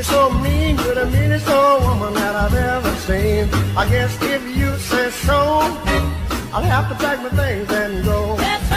You're so mean, you're the meanest old woman that I've ever seen. I guess if you say so, I'll have to pack my things and go.